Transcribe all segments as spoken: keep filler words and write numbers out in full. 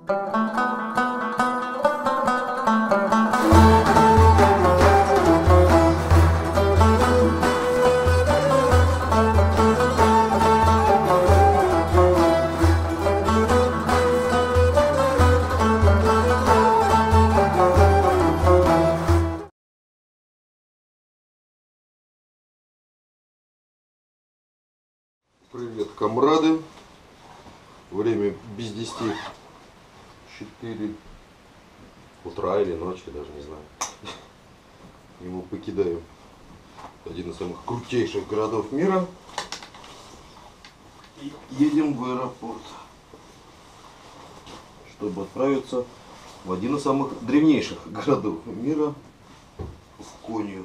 Привет, комрады. Время без десяти четыре утра или ночи, даже не знаю. И мы покидаем один из самых крутейших городов мира и едем в аэропорт, чтобы отправиться в один из самых древнейших городов мира, в Конью.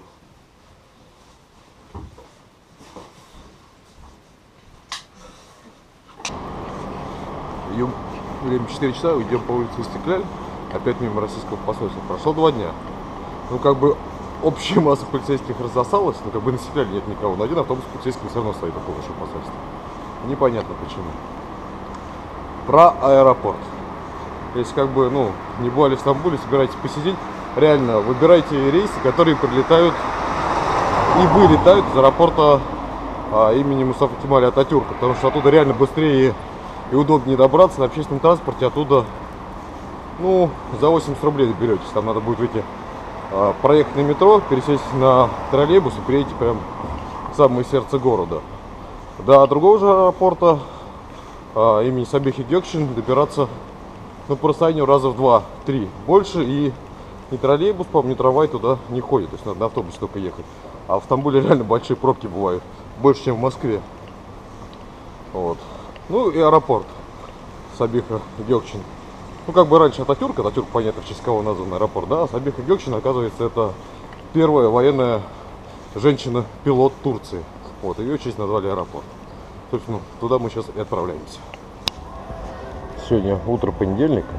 Идем, время четыре часа, идем по улице Истекляль, опять мимо российского посольства. Прошло два дня. Ну, как бы, общая масса полицейских разосалась, но как бы на Истекляле нет никого. Но один автобус полицейский все равно стоит около нашего посольства. Непонятно почему. Про аэропорт. Если как бы, ну, не бывали в Стамбуле, собираетесь посидеть, реально, выбирайте рейсы, которые прилетают и вылетают из аэропорта а, имени Мустафы Кемаля Ататюрка, потому что оттуда реально быстрее и удобнее добраться. На общественном транспорте оттуда, ну, за восемьдесят рублей доберетесь. Там надо будет выйти, а, проехать на метро, пересесть на троллейбус и приедете прям в самое сердце города. До другого же аэропорта а, имени Сабихи Гёкчен добираться, ну, по расстоянию раза в два-три больше. И ни троллейбус, по-моему, ни трамвай туда не ходит. То есть надо на автобусе только ехать. А в Стамбуле реально большие пробки бывают. Больше, чем в Москве. Вот. Ну и аэропорт Сабиха Гёкчен. Ну, как бы раньше Ататюрк, Ататюрк, понятно, в честь кого назван аэропорт, да, а Сабиха Гёкчен, оказывается, это первая военная женщина-пилот Турции. Вот, ее честь назвали аэропорт. Собственно, туда мы сейчас и отправляемся. Сегодня утро понедельника.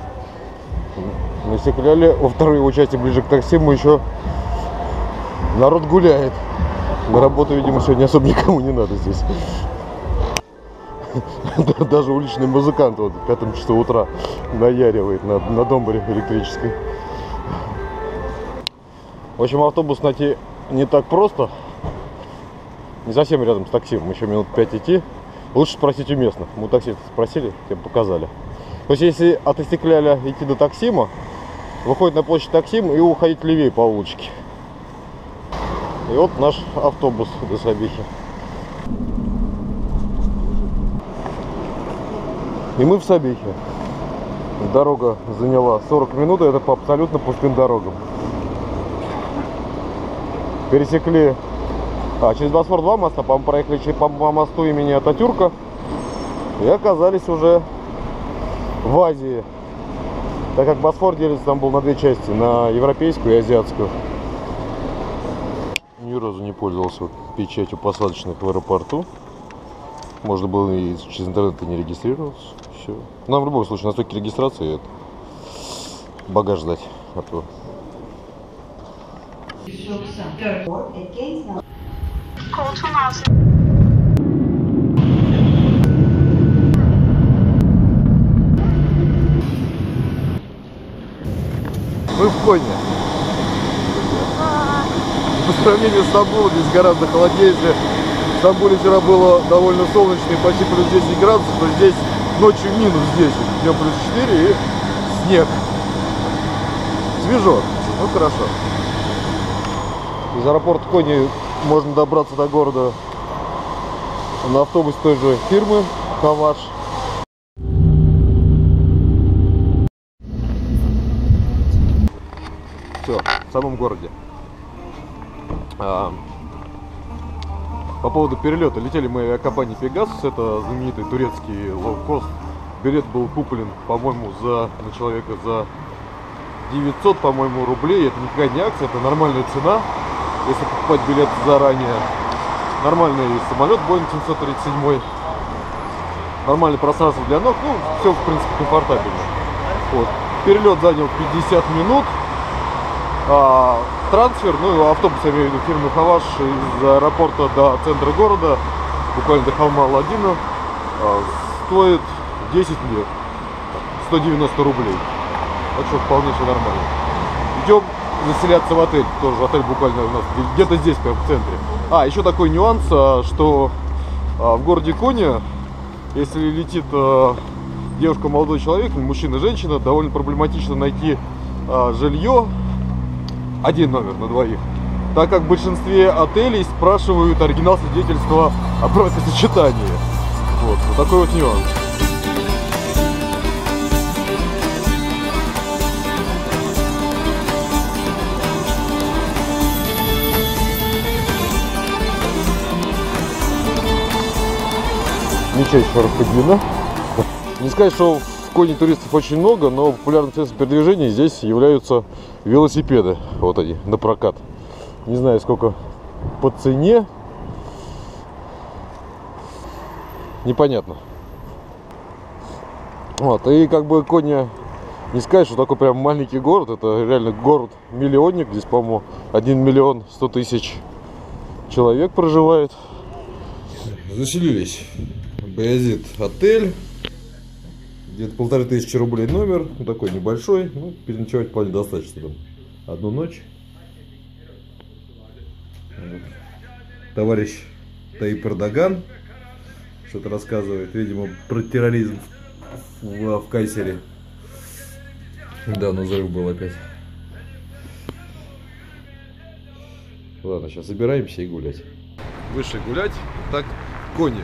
На Истекляле, во второй его части, ближе к Таксиму, еще народ гуляет. На работу, видимо, сегодня особо никому не надо здесь. Даже уличный музыкант вот в пятом часу утра наяривает на, на домбре электрической. В общем, автобус найти не так просто. Не совсем рядом с Таксимом, еще минут пять идти. Лучше спросить у местных. Мы у таксистов спросили, тем показали. То есть, если от Истекляля идти до Таксима, выходит на площадь Таксим и уходить левее по улочке. И вот наш автобус до Сабихи. И мы в Сабихе. Дорога заняла сорок минут, и это по абсолютно пустым дорогам. Пересекли а, через Босфор два моста, по-моему, проехали через, по, по мосту имени Ататюрка и оказались уже в Азии. Так как Босфор делится там был на две части, на европейскую и азиатскую. Ни разу не пользовался печатью посадочных в аэропорту. Можно было и через интернет не регистрироваться. Все. Нам в любом случае на стойке регистрации это багаж ждать. А то... Мы в Коне. По сравнению с Стамбулом здесь гораздо холоднее. В Стамбуле вчера было довольно солнечно и почти плюс десять градусов, то здесь ночью минус десять, днем плюс четыре и снег. Свежо, ну хорошо. Из аэропорта Кони можно добраться до города на автобусе той же фирмы Хаваш. Все, в самом городе. А, по поводу перелета. Летели мы авиакомпанией Pegasus, это знаменитый турецкий лоукост. Билет был куплен, по-моему, за на человека за девятьсот, по-моему, рублей. Это никакая не акция, это нормальная цена, если покупать билет заранее. Нормальный самолет Boeing семьсот тридцать семь, нормальное пространство для ног, ну, все, в принципе, комфортабельно. Вот. Перелет занял пятьдесят минут. А, трансфер, ну, автобус, я имею в виду, фирмы Хаваш из аэропорта до центра города, буквально до холма Аладдина, а, стоит десять лир. сто девяносто рублей. Так что вполне все нормально. Идем заселяться в отель. Тоже отель буквально у нас где-то здесь, прямо в центре. А, еще такой нюанс, что в городе Коня, если летит девушка, молодой человек, мужчина, женщина, довольно проблематично найти жилье, один номер на двоих, так как в большинстве отелей спрашивают оригинал свидетельства о бракосочетании. Вот, вот такой вот нюанс. Мельчайшая распределена. Не сказать, что в Коне туристов очень много, но популярным средством передвижения здесь являются велосипеды. Вот они, на прокат. Не знаю, сколько по цене. Непонятно. Вот, и как бы Коня, не сказать, что такой прям маленький город. Это реально город-миллионник. Здесь, по-моему, один миллион сто тысяч человек проживает. Заселились. Баязит отель. Где-то полторы тысячи рублей номер. Ну, такой небольшой. Ну, переночевать вполне достаточно. Там одну ночь. Вот. Товарищ Таип Эрдоган что-то рассказывает, видимо, про терроризм в, в Кайсере. Да, но взрыв был опять. Ладно, сейчас собираемся и гулять. Вышли гулять. Так, Коня.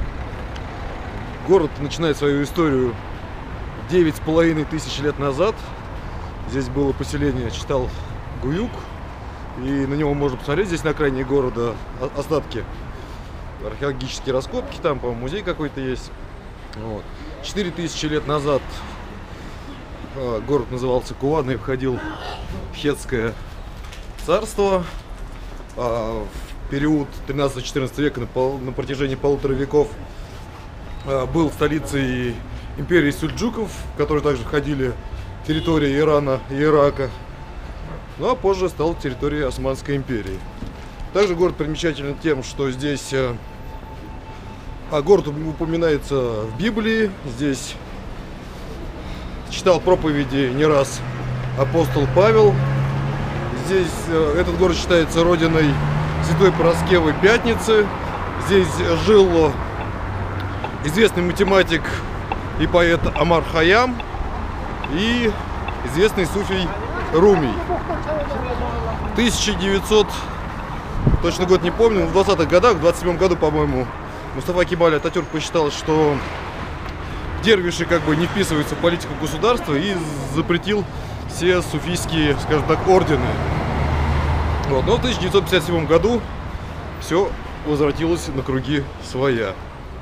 Город начинает свою историю девять с половиной тысяч лет назад. Здесь было поселение, читал Гуюк. И на него можно посмотреть. Здесь на окраине города остатки, археологические раскопки. Там, по-моему, музей какой-то есть. Вот. четыре тысячи лет назад город назывался Куван и входил в Хеттское царство. В период тринадцатого-четырнадцатого века на протяжении полутора веков был столицей империи сельджуков, в которой также входили территории Ирана и Ирака. Ну а позже стал территорией Османской империи. Также город примечателен тем, что здесь а, город упоминается в Библии. Здесь читал проповеди не раз апостол Павел. Здесь этот город считается родиной Святой Параскевы Пятницы. Здесь жил известный математик и поэт Омар Хайям и известный суфий Руми. В тысяча девятисотом, точно год не помню, в двадцатых годах, в двадцать седьмом году, по-моему, Мустафа Кемаль Ататюрк посчитал, что дервиши как бы не вписываются в политику государства и запретил все суфийские, скажем так, ордены. Вот. Но в тысяча девятьсот пятьдесят седьмом году все возвратилось на круги своя.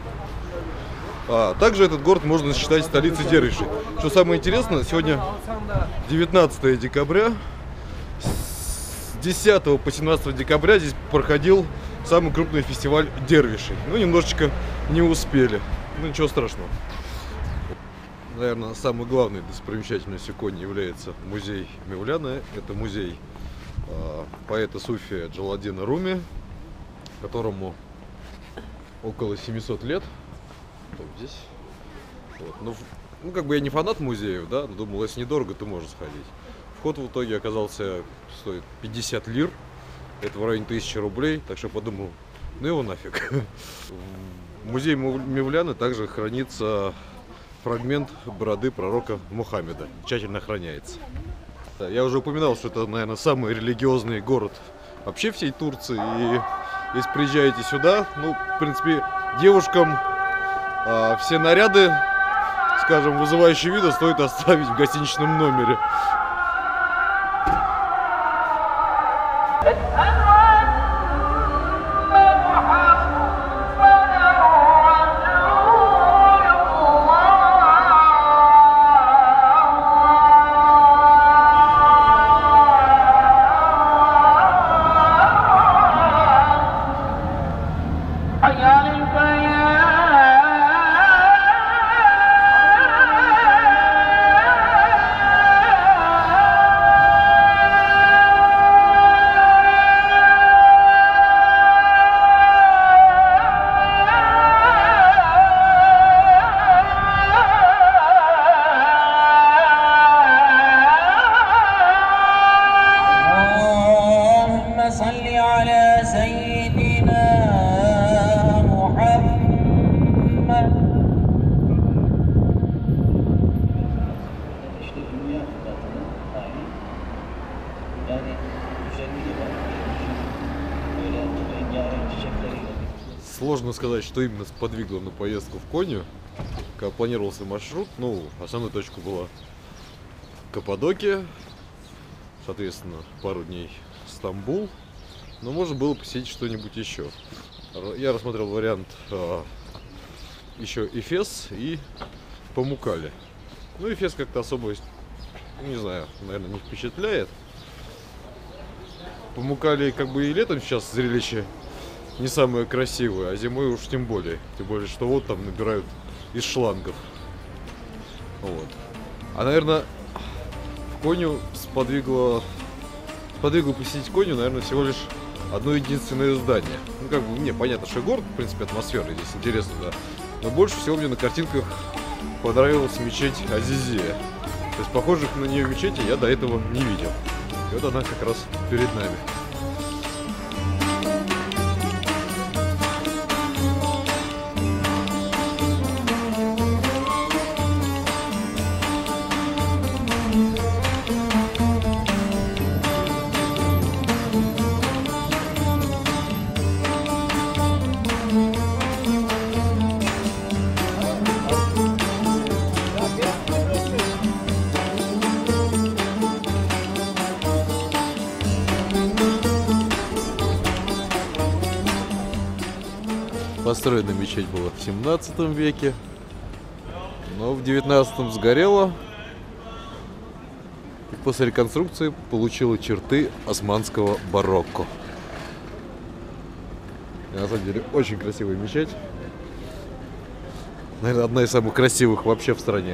А также этот город можно считать столицей дервишей. Что самое интересное, сегодня девятнадцатое декабря. С десятого по семнадцатое декабря здесь проходил самый крупный фестиваль дервишей. Ну, немножечко не успели. Ну, ничего страшного. Наверное, самой главной достопримечательностью Кони является музей Мевляна. Это музей э, поэта суфия Джаладдина Руми, которому около семисот лет. Вот здесь. Вот. Ну, ну, как бы я не фанат музеев, да, но думал, если недорого, то можно сходить. Вход в итоге оказался, стоит пятьдесят лир, это в районе тысячи рублей, так что подумал, ну его нафиг. В музее Мевляна также хранится фрагмент бороды пророка Мухаммеда, тщательно охраняется. Я уже упоминал, что это, наверное, самый религиозный город вообще всей Турции, и если приезжаете сюда, ну, в принципе, девушкам а, все наряды, скажем, вызывающие вида стоит оставить в гостиничном номере. Сложно сказать, что именно сподвигло на поездку в Конью. Когда планировался маршрут, ну, основная точка была Каппадокия, соответственно, пару дней Стамбул, но можно было посетить что-нибудь еще. Я рассмотрел вариант а, еще Эфес и Памуккале. Ну, Эфес как-то особо, не знаю, наверное, не впечатляет. Памуккале как бы и летом сейчас зрелище не самое красивое, а зимой уж тем более. Тем более, что вот там набирают из шлангов. Вот. А, наверное, в Конью сподвигло, сподвигло посетить Конью, наверное, всего лишь одно единственное здание. Ну, как бы, не, понятно, что город, в принципе, атмосферный, здесь интересно, да. Но больше всего мне на картинках понравилась мечеть Азизия. То есть, похожих на нее мечети я до этого не видел. И вот она как раз перед нами. Построена мечеть была в семнадцатом веке, но в девятнадцатом сгорела и после реконструкции получила черты османского барокко. И, на самом деле, очень красивая мечеть. Наверное, одна из самых красивых вообще в стране.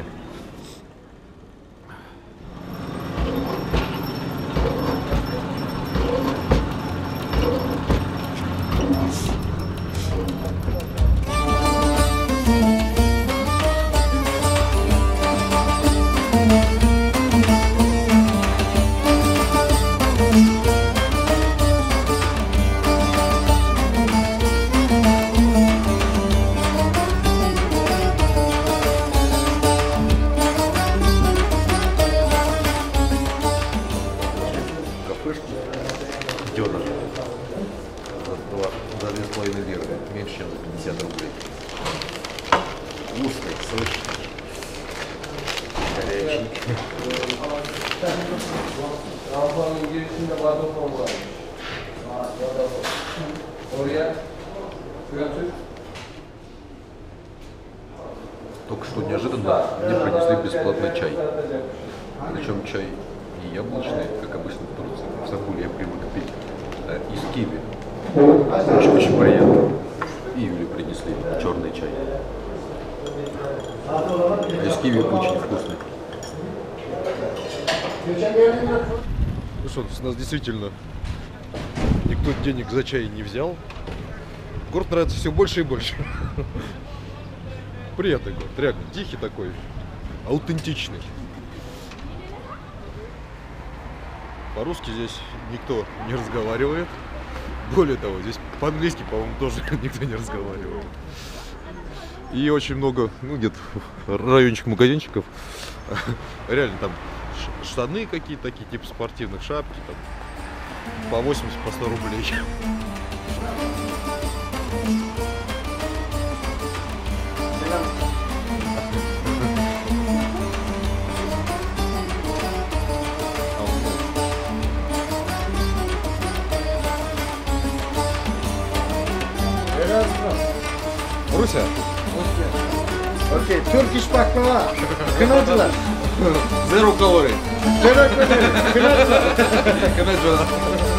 Дёнер за две с половиной лиры, меньше чем за пятьдесят рублей. Вкусный, сочный, горячий. Только что неожиданно мне принесли бесплатный чай. Причем чай не яблочный, как обычно в Турции. В Стамбуле я привык пить а из киви. Очень, очень приятно. И Юле принесли черный чай. А из киви очень вкусный. Ну что, с нас действительно никто денег за чай не взял. Город нравится все больше и больше. Приятный город, реально тихий такой, аутентичный. По-русски здесь никто не разговаривает. Более того, здесь по-английски, по-моему, тоже никто не разговаривает. И очень много, ну, где-то райончик магазинчиков. Реально там штаны какие-то такие, типа спортивных, шапки там, по восемьдесят, по сто рублей. Руся? Окей, Turkish baklava. Kınacılar. Zero calorie. Zero calorie. Kınacılar. Kınacılar.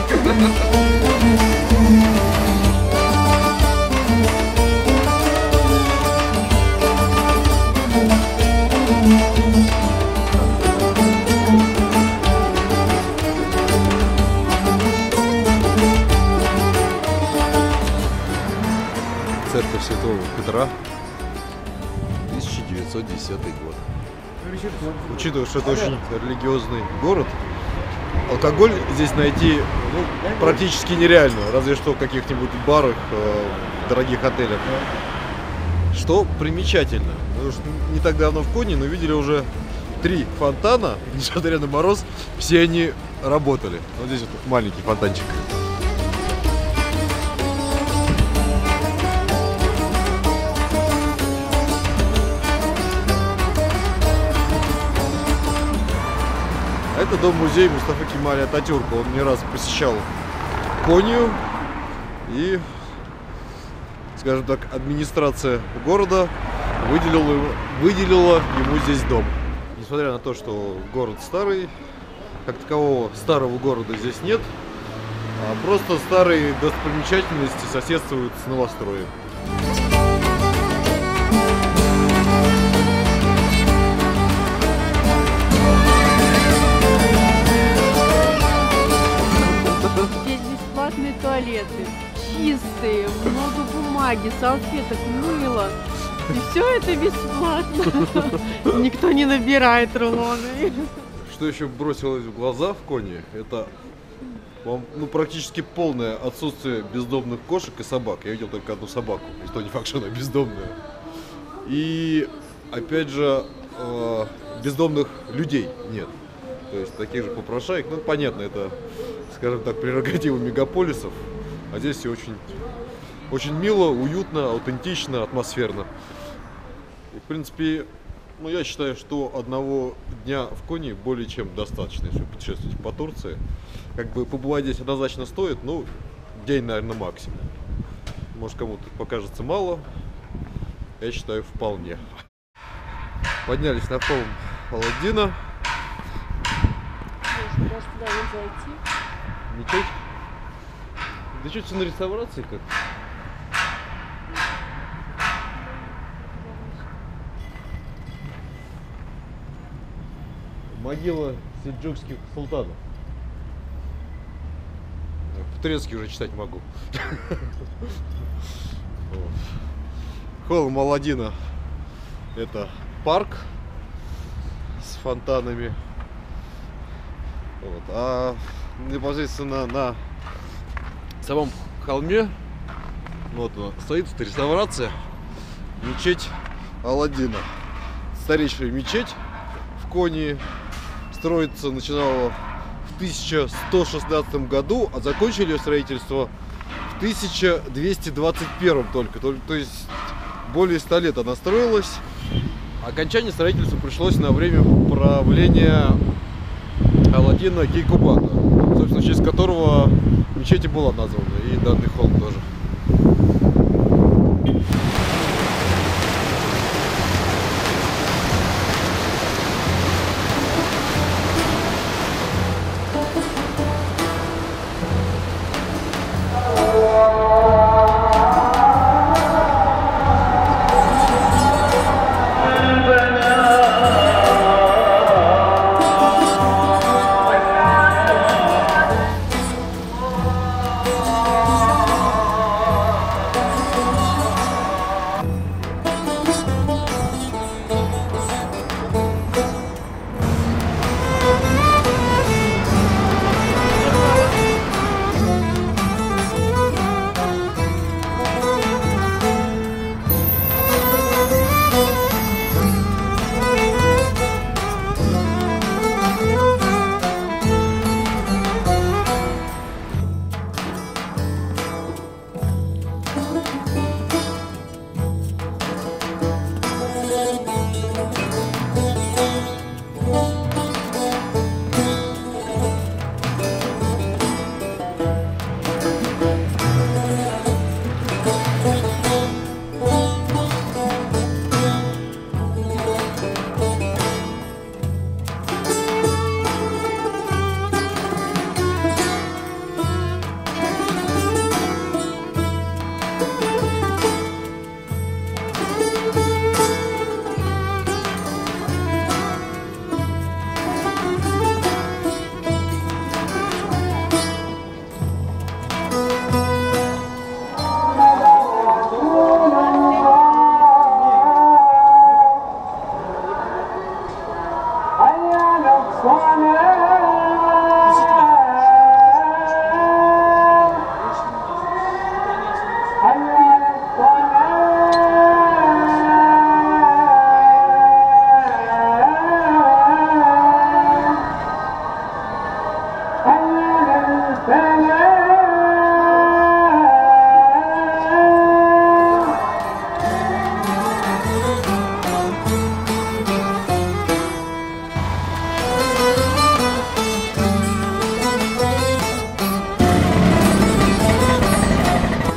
Церковь Святого Петра, тысяча девятьсот десятый год. Учитывая, что это очень религиозный город, алкоголь здесь найти ну, практически нереально, разве что в каких-нибудь барах, э, дорогих отелях. Что примечательно, потому что не так давно в Коне, но видели уже три фонтана, несмотря на мороз, все они работали. Вот здесь вот маленький фонтанчик. это дом-музей Мустафы Кемаля Ататюрка. Он не раз посещал Конью. И, скажем так, администрация города выделила, выделила ему здесь дом. Несмотря на то, что город старый, как такового старого города здесь нет, а просто старые достопримечательности соседствуют с новостроем. Здесь бесплатные туалеты, чистые, много бумаги, салфеток, мыла. И все это бесплатно. Никто не набирает рулоны. Что еще бросилось в глаза в Коне, это ну, практически полное отсутствие бездомных кошек и собак. Я видел только одну собаку, и то не факт, что она бездомная. И опять же, э, бездомных людей нет. То есть таких же попрошаек. Ну, понятно, это, скажем так, прерогатива мегаполисов. А здесь все очень, очень мило, уютно, аутентично, атмосферно. И, в принципе, ну, я считаю, что одного дня в Коне более чем достаточно, если путешествовать по Турции. Как бы побывать здесь однозначно стоит, ну, день, наверное, максимум. Может, кому-то покажется мало, я считаю, вполне. Поднялись на холм Аладдина. Даже туда не зайти. Мечеть? Да что, все на реставрации как? Могила сельджукских султанов. По-турецки уже читать могу. Холм Аладдина — это парк с фонтанами. Вот. А непосредственно на самом холме вот она, стоит реставрация мечеть Аладдина. Старейшая мечеть в Коне. Строиться начинала в тысяча сто шестнадцатом году, а закончили ее строительство в тысяча двести двадцать первом только. То, то есть более ста лет она строилась. Окончание строительства пришлось на время правления Аладдина Кейкубата, собственно, в честь которого мечеть и была названа, и данный холм тоже.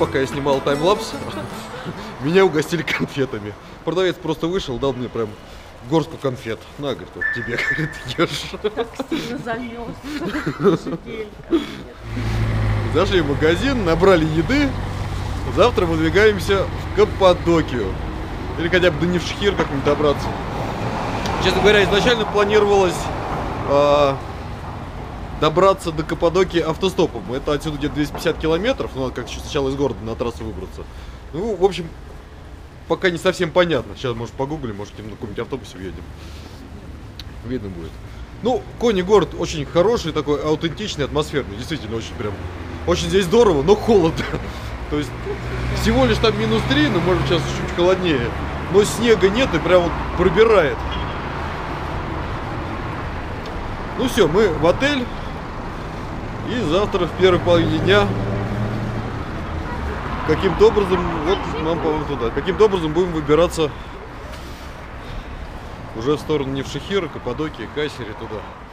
пока я снимал таймлапс, меня угостили конфетами. Продавец просто вышел, дал мне прям горстку конфет. На, говорит, вот тебе, говорит, ешь. Как сильно замерз. Зашли в магазин, набрали еды. Завтра выдвигаемся в Каппадокию. Или хотя бы до Невшехир как-нибудь добраться. Честно говоря, изначально планировалось э, добраться до Каппадокии автостопом. Это отсюда где-то двести пятьдесят километров. Ну, надо как сначала из города на трассу выбраться. Ну, в общем, пока не совсем понятно. Сейчас, может, погуглим, может, на каком-нибудь автобусе уедем. Видно будет. Ну, Кони город очень хороший, такой аутентичный, атмосферный. Действительно, очень прям... Очень здесь здорово, но холодно. То есть, всего лишь там минус три, но может сейчас чуть холоднее. Но снега нет и прям вот пробирает. Ну все, мы в отель. И завтра в первой половине дня каким-то образом, вот нам, по-моему, туда, каким-то образом будем выбираться уже в сторону Невшехира, Каппадокии, Кайсери, туда.